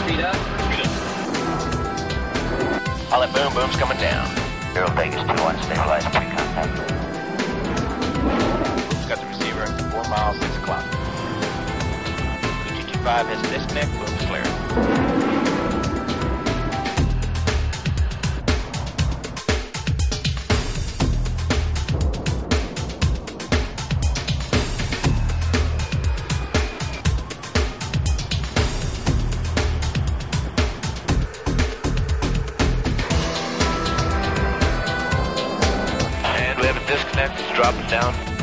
Speed up. Pilot boom, boom's coming down. Zero Vegas 2-1, stabilize pre-contact. Boom's got the receiver at 4 miles, 6 o'clock. QQ5 has disconnect, boom's clear. Disconnect is dropping down.